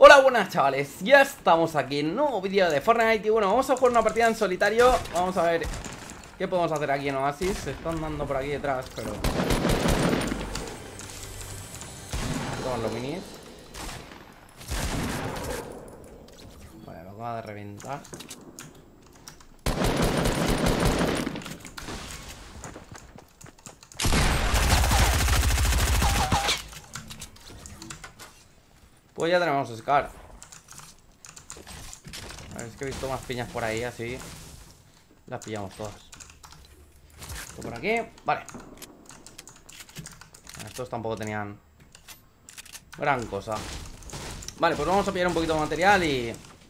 Hola, buenas chavales, ya estamos aquí en un nuevo vídeo de Fortnite. Y bueno, vamos a jugar una partida en solitario. Vamos a ver qué podemos hacer aquí en Oasis. Se están dando por aquí detrás, pero... Toman los minis. Vale, lo acaba de reventar. Pues ya tenemos Scar. A ver, es que he visto más piñas por ahí, así las pillamos todas. Esto por aquí, vale. Estos tampoco tenían gran cosa. Vale, pues vamos a pillar un poquito de material y...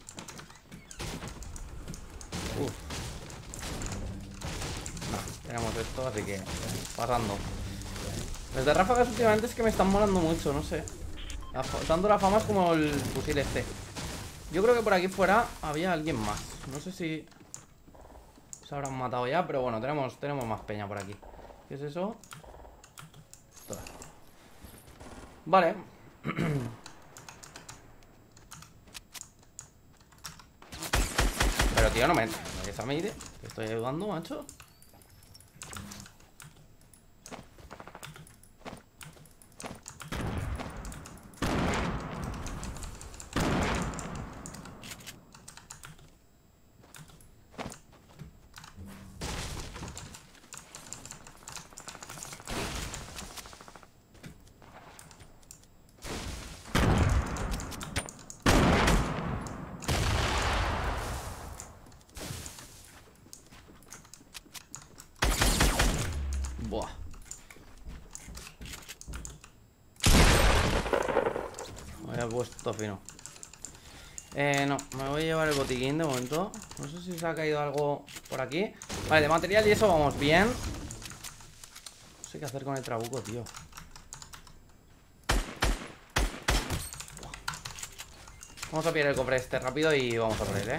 No, tenemos esto, así que pasando. Los de ráfagas últimamente es que me están molando mucho, no sé. Dando la fama es como el fusil este. Yo creo que por aquí fuera había alguien más. No sé si se habrán matado ya, pero bueno, tenemos más peña por aquí. ¿Qué es eso? Toda. Vale. Pero tío, no me des a mí, te estoy ayudando, macho. Buah. Me he puesto fino. No, me voy a llevar el botiquín de momento. No sé si se ha caído algo por aquí. Vale, de material y eso vamos bien. No sé qué hacer con el trabuco, tío. Vamos a pillar el cofre este rápido y vamos a por él,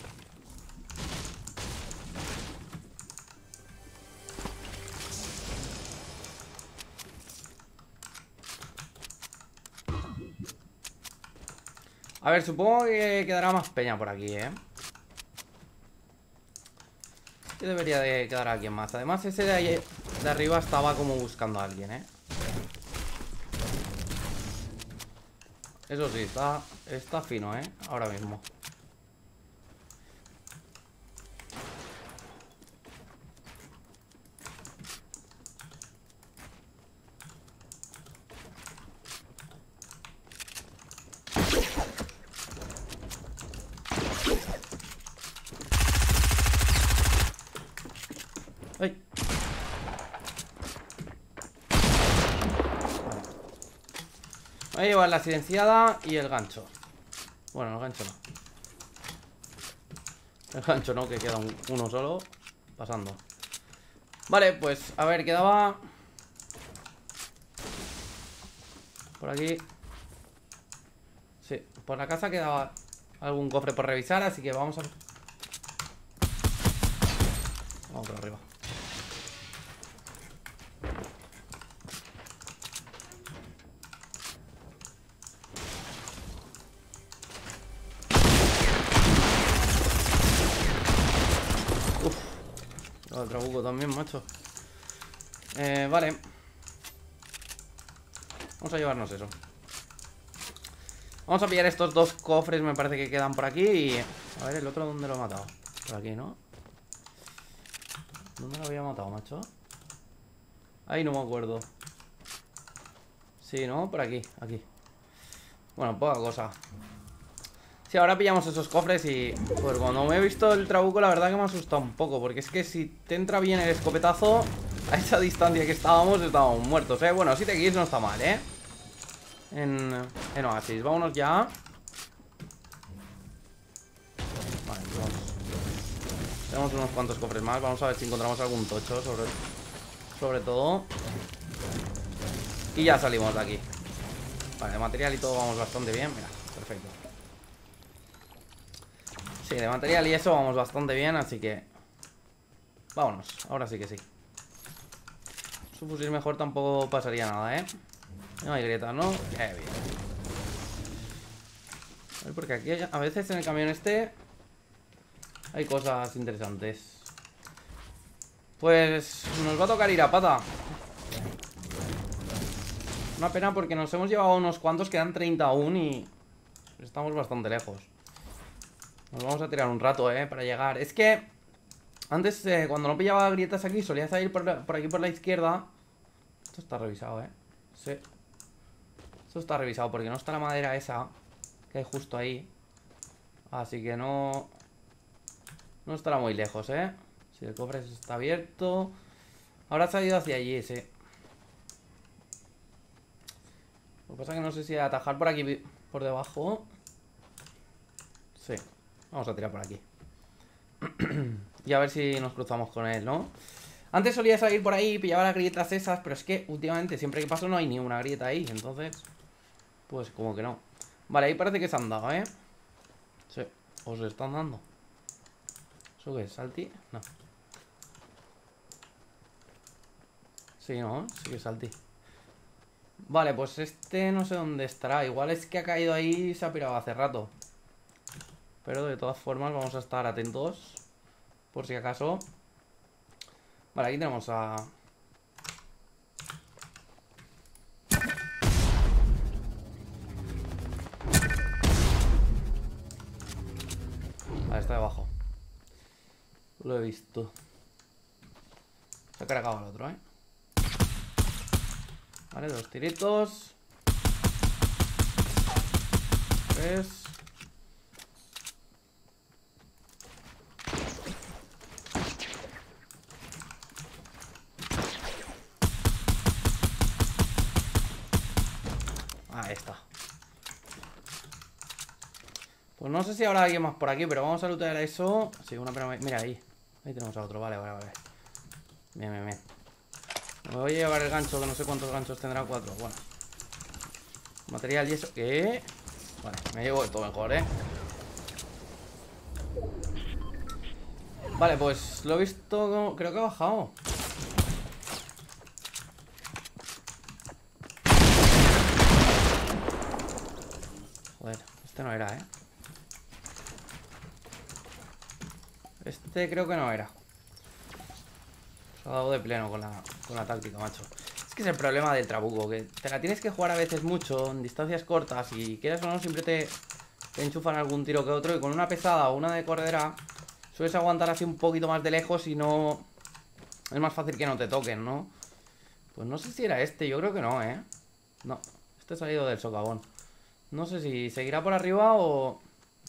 A ver, supongo que quedará más peña por aquí, Yo debería de quedar a alguien más. Además, ese de ahí de arriba estaba como buscando a alguien, Eso sí, está fino, ahora mismo. ¡Ay! Voy a llevar la silenciada y el gancho. Bueno, el gancho no. El gancho no, que queda uno solo. Pasando. Vale, pues, a ver, quedaba... Por aquí. Sí, por la casa quedaba algún cofre por revisar, así que vamos a... Vamos por arriba. El trabuco también, macho. Vale. Vamos a llevarnos eso. Vamos a pillar estos dos cofres, me parece que quedan por aquí y... A ver, el otro, ¿dónde lo he matado? Por aquí, ¿no? ¿Dónde lo había matado, macho? Ahí no me acuerdo. Sí, ¿no? Por aquí, aquí. Bueno, poca cosa. Sí, ahora pillamos esos cofres y... Pues cuando me he visto el trabuco, la verdad que me ha asustado un poco. Porque es que si te entra bien el escopetazo, a esa distancia que estábamos muertos, Bueno, 7 kills no está mal, En Oasis, vámonos ya. Vale, vamos. Tenemos unos cuantos cofres más. Vamos a ver si encontramos algún tocho sobre todo. Y ya salimos de aquí. Vale, de material y todo vamos bastante bien. Mira, perfecto. Sí, de material y eso vamos bastante bien, así que... Vámonos, ahora sí que sí. Su fusil mejor tampoco pasaría nada, No hay grieta, ¿no? Qué bien. A ver, porque aquí a veces en el camión este hay cosas interesantes. Pues nos va a tocar ir a pata. Una pena porque nos hemos llevado unos cuantos, quedan 30 aún y estamos bastante lejos. Nos vamos a tirar un rato, para llegar. Es que antes, cuando no pillaba grietas aquí, solía salir por aquí por la izquierda. Esto está revisado, sí. Esto está revisado porque no está la madera esa que hay justo ahí. Así que no estará muy lejos, Si el cofre está abierto. Ahora se ha ido hacia allí, sí. Lo que pasa es que no sé si atajar por aquí, por debajo. Sí, vamos a tirar por aquí. Y a ver si nos cruzamos con él, ¿no? Antes solía salir por ahí y pillaba las grietas esas, pero es que últimamente siempre que paso no hay ni una grieta ahí. Entonces, pues como que no. Vale, ahí parece que se han dado, Sí, o se están dando. ¿Eso qué es? ¿Salti? No. Sí, ¿no? Sí que es salti. Vale, pues este no sé dónde estará. Igual es que ha caído ahí y se ha pirado hace rato. Pero de todas formas vamos a estar atentos, por si acaso. Vale, aquí tenemos a... Vale, está debajo. Lo he visto. Se ha cargado el otro, Vale, 2 tiritos. 3. Ahí está. Pues no sé si habrá alguien más por aquí, pero vamos a lootear eso. Sí, una pena. Mira ahí. Ahí tenemos a otro. Vale. Bien. Me voy a llevar el gancho, que no sé cuántos ganchos tendrá. 4. Bueno. Material y eso. ¿Qué? Vale, me llevo esto mejor, Vale, pues lo he visto. Creo que ha bajado. Joder, este no era, Este creo que no era. Se ha dado de pleno con la táctica, macho. Es que es el problema del trabuco, que te la tienes que jugar a veces mucho, en distancias cortas, y quieras o no, siempre te enchufan algún tiro que otro, y con una pesada o una de corredera sueles aguantar así un poquito más de lejos y no... Es más fácil que no te toquen, ¿no? Pues no sé si era este, yo creo que no, No, este ha salido del socavón. No sé si seguirá por arriba o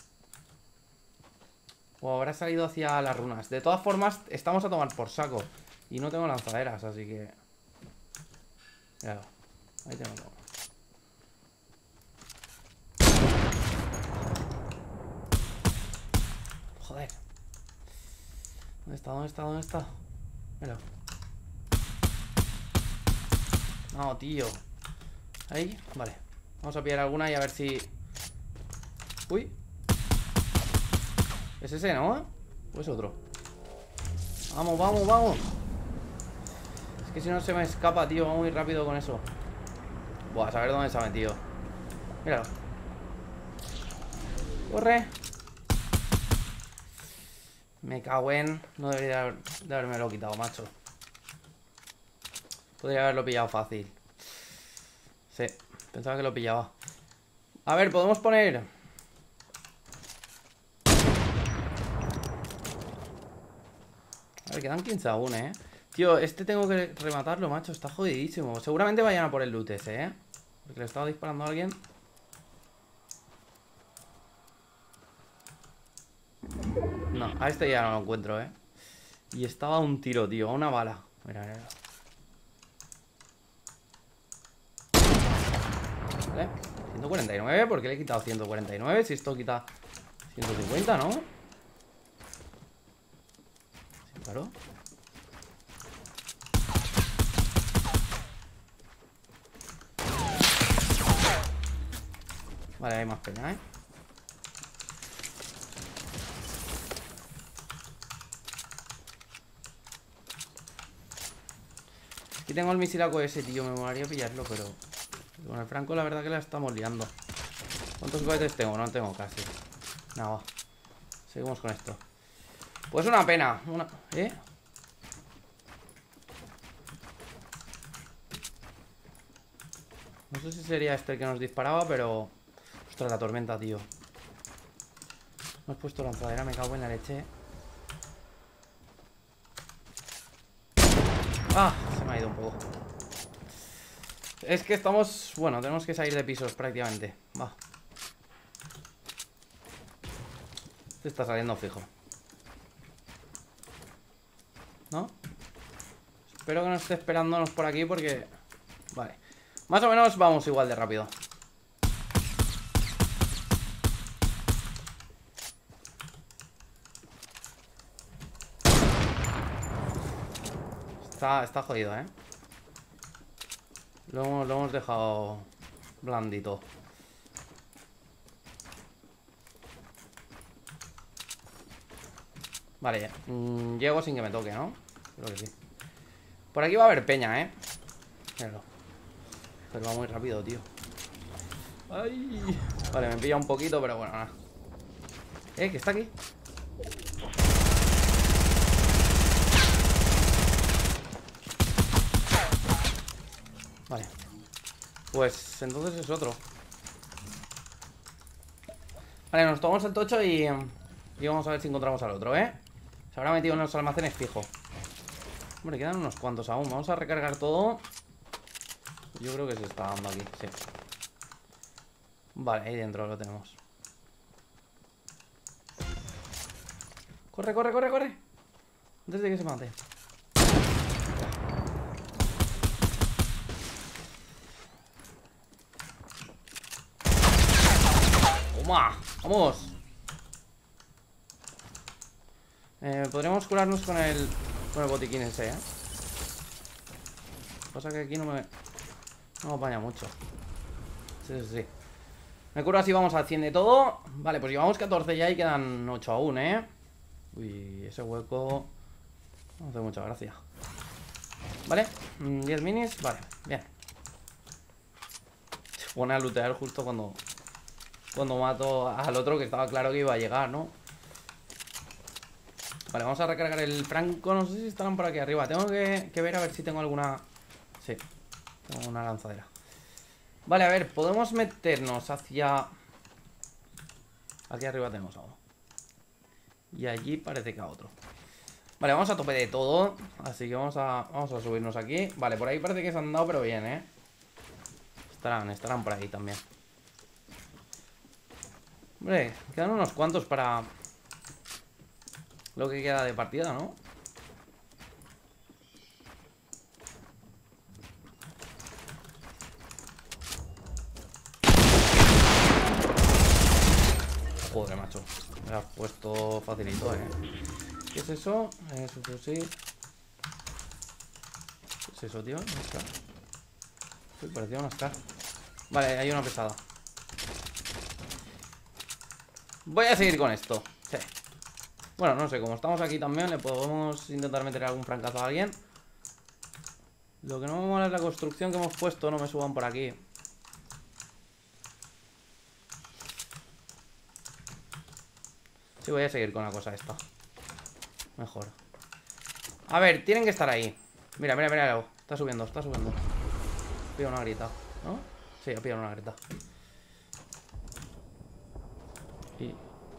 habrá salido hacia las runas. De todas formas, estamos a tomar por saco. Y no tengo lanzaderas, así que... Míralo. Ahí tenemos uno. Joder. ¿Dónde está? Míralo. No, tío. Ahí, vale. Vamos a pillar alguna y a ver si... Uy. Es ese, ¿no? ¿O es otro? Vamos. Es que si no se me escapa, tío. Va muy rápido con eso. Buah, a saber dónde se ha metido. Míralo. Corre. Me cago en... No debería de habérmelo quitado, macho. Podría haberlo pillado fácil. Sí, pensaba que lo pillaba. A ver, podemos poner... A ver, quedan 15 aún, Tío, este tengo que rematarlo, macho. Está jodidísimo. Seguramente vayan a por el loot ese, Porque le estaba disparando a alguien. No, a este ya no lo encuentro, Y estaba a un tiro, tío. A una bala. Mira. Vale, 149, ¿por qué le he quitado 149? Si esto quita 150, ¿no? Sí, claro. Vale, hay más peña, Aquí tengo el misilaco ese, tío. Me molaría pillarlo, pero con el Franco la verdad que la estamos liando. ¿Cuántos cohetes tengo? No tengo casi. Nada, va. Seguimos con esto. Pues una pena. ¿Eh? No sé si sería este el que nos disparaba, pero... Ostras, la tormenta, tío. No he puesto lanzadera, me cago en la leche. Ah, se me ha ido un poco. Es que estamos... Bueno, tenemos que salir de pisos prácticamente. Va. Este está saliendo fijo. ¿No? Espero que no esté esperándonos por aquí porque... Vale. Más o menos vamos igual de rápido. Está jodido, ¿eh? Lo hemos dejado blandito. Vale, llego sin que me toque, ¿no? Creo que sí. Por aquí va a haber peña, ¿eh? Míralo. Pero va muy rápido, tío. ¡Ay! Vale, me pilla un poquito, pero bueno, nada. Que está aquí. Vale. Pues entonces es otro. Vale, nos tomamos el tocho y vamos a ver si encontramos al otro, ¿eh? Se habrá metido en los almacenes fijo. Hombre, quedan unos cuantos aún. Vamos a recargar todo. Yo creo que se está dando aquí, sí. Vale, ahí dentro lo tenemos. Corre, corre, corre, corre. Antes de que se mate. ¡Toma! ¡Vamos! Podríamos curarnos con el botiquín ese, ¿eh? Pasa que aquí no me apaña mucho. Sí, sí, sí. Me curo así, vamos al 100 de todo. Vale, pues llevamos 14 ya y quedan 8 aún, ¿eh? Uy, ese hueco no hace mucha gracia. Vale, 10 minis, vale, bien. Se pone a lootear justo cuando mato al otro, que estaba claro que iba a llegar, ¿no? Vale, vamos a recargar el franco. No sé si estarán por aquí arriba. Tengo que ver a ver si tengo alguna... Sí, tengo una lanzadera. Vale, a ver, podemos meternos hacia... Aquí arriba tenemos algo. Y allí parece que a otro. Vale, vamos a tope de todo. Así que vamos a subirnos aquí. Vale, por ahí parece que se han dado, pero bien, ¿eh? Estarán por ahí también. Hombre, quedan unos cuantos para lo que queda de partida, ¿no? Joder, macho. Me lo has puesto facilito, ¿eh? ¿Qué es eso? Es un fusil. ¿Qué es eso, tío? ¿Una Scar? Sí, parecía una Scar. Vale, hay una pesada. Voy a seguir con esto. Sí. Bueno, no sé, como estamos aquí también, le podemos intentar meter algún francazo a alguien. Lo que no me mola es la construcción que hemos puesto. No me suban por aquí. Sí, voy a seguir con la cosa esta. Mejor. A ver, tienen que estar ahí. Mira, mira, mira. Está subiendo, está subiendo. Pilla una grita, ¿no? Sí, ha pillado una grita. Y...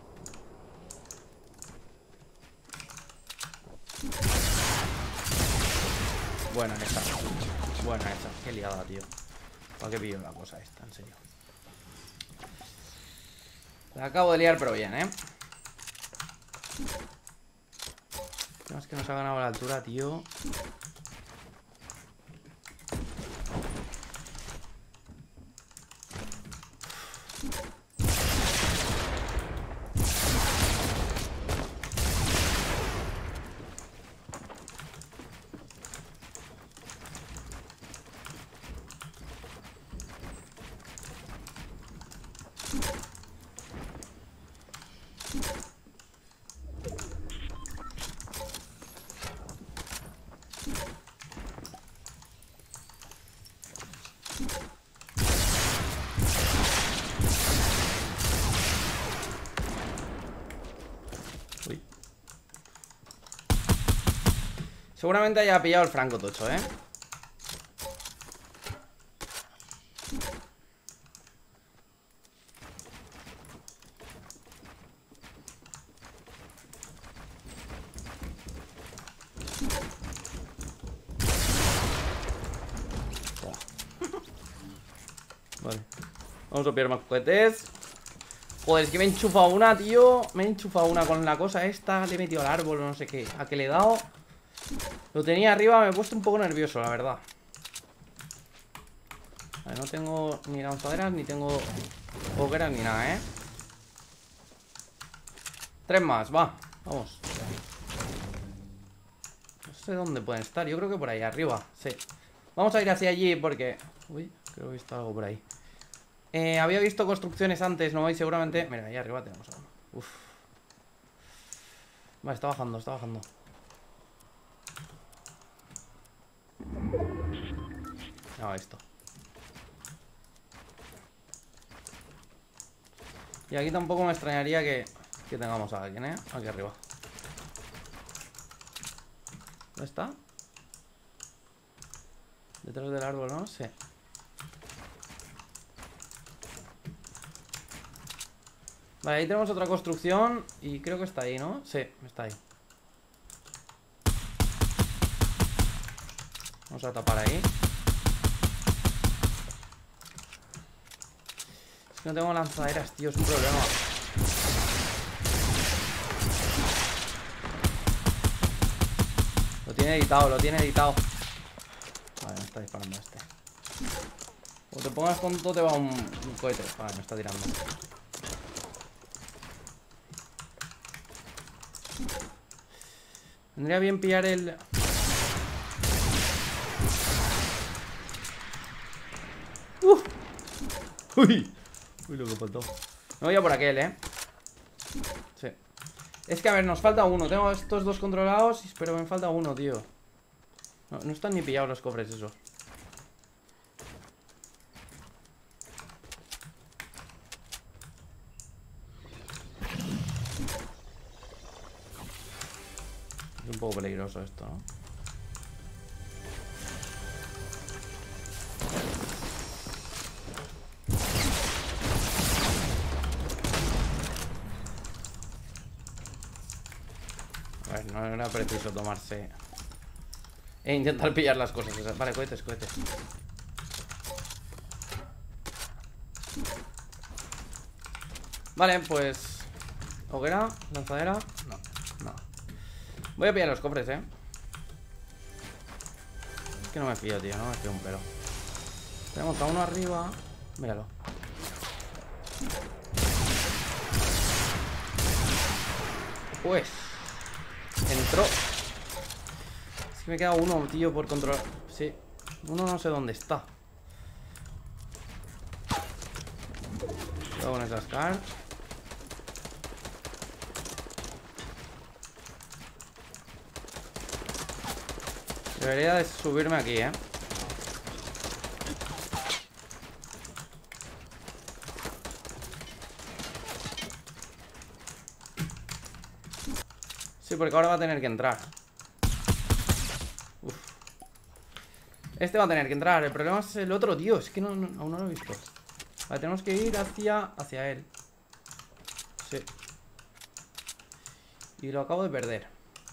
Buena esa. Buena esa. Qué liada, tío. ¿Para qué pillo la cosa esta? En serio. La acabo de liar, pero bien, ¿eh? Es que nos ha ganado la altura, tío. Seguramente haya pillado el franco tocho, ¿eh? Vale. Vamos a pillar más cohetes. Joder, es que me he enchufado una, tío. Me he enchufado una con la cosa esta. Le he metido al árbol o no sé qué. A que le he dado. Lo tenía arriba, me he puesto un poco nervioso, la verdad. Vale, no tengo ni lanzaderas, ni tengo hogueras, ni nada, ¿eh? 3 más, va, vamos. No sé dónde pueden estar, yo creo que por ahí arriba, sí. Vamos a ir hacia allí porque... Uy, creo que he visto algo por ahí. Había visto construcciones antes, ¿no? Y seguramente... Mira, ahí arriba tenemos algo. Uf. Vale, está bajando, está bajando. No, esto. Y aquí tampoco me extrañaría que tengamos a alguien, ¿eh? Aquí arriba. ¿Dónde está? Detrás del árbol, ¿no? Sí. Vale, ahí tenemos otra construcción. Y creo que está ahí, ¿no? Sí, está ahí. Vamos a tapar ahí. Es que no tengo lanzaderas, tío, es un problema. Lo tiene editado, lo tiene editado. Vale, me está disparando este. O te pongas tonto, te va un cohete. Vale, me está tirando. Vendría bien pillar el... Uy, lo que faltó. Me voy a por aquel, ¿eh? Sí. Es que, a ver, nos falta uno. Tengo estos dos controlados, pero me falta uno, tío. No están ni pillados los cofres, esos. Es un poco peligroso esto, ¿no? A ver, no era preciso tomarse... E intentar pillar las cosas esas. Vale, cohetes, cohetes. Vale, pues... Hoguera, lanzadera. No, no. Voy a pillar los cofres, ¿eh? Es que no me fío, tío, no me fío un pelo. Tenemos a uno arriba. Míralo. Pues... Entró. Es que me queda uno, tío, por controlar. Sí, uno no sé dónde está. Cuidado con esas cards. Debería de subirme aquí, ¿eh? Sí, porque ahora va a tener que entrar. Uf. Este va a tener que entrar. El problema es el otro, tío. Es que aún no lo he visto. Vale, tenemos que ir hacia él. Sí. Y lo acabo de perder.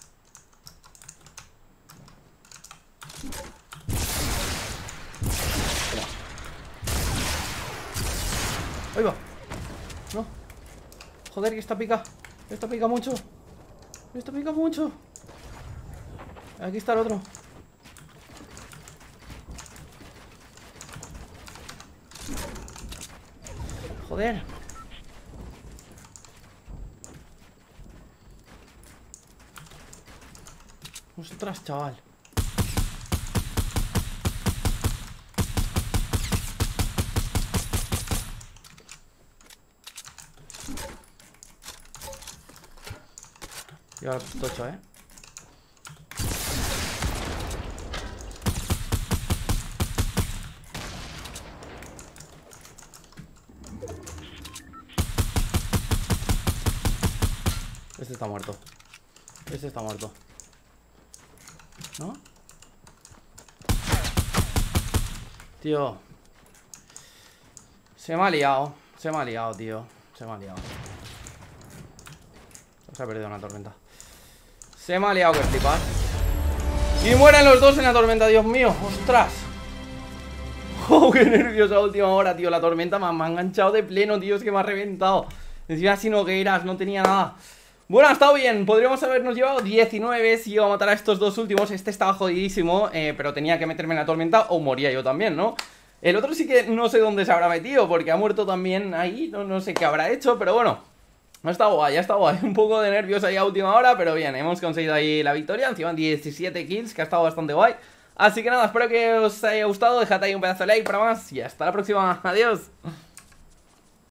¡Ahí va! No. Joder, que esta pica. Esta pica mucho. Esto pica mucho. Aquí está el otro. Joder. Ostras, chaval. Y ahora es tocho, ¿eh? Este está muerto. Este está muerto. ¿no? Tío. Se me ha liado, tío. Se me ha liado. Se ha perdido una tormenta. Se me ha liado que flipas. Y mueren los dos en la tormenta, Dios mío. ¡Ostras! ¡Oh, qué nervioso a última hora, tío! La tormenta me ha enganchado de pleno, tío. Es que me ha reventado. Encima sin hogueras, no tenía nada. Bueno, ha estado bien. Podríamos habernos llevado 19 si iba a matar a estos dos últimos. Este estaba jodidísimo, pero tenía que meterme en la tormenta o moría yo también, ¿no? El otro sí que no sé dónde se habrá metido, porque ha muerto también ahí. No sé qué habrá hecho, pero bueno. Ha estado guay, ha estado guay. Un poco de nervios ahí a última hora, pero bien, hemos conseguido ahí la victoria. Encima 17 kills, que ha estado bastante guay. Así que nada, espero que os haya gustado. Dejad ahí un pedazo de like para más y hasta la próxima. Adiós.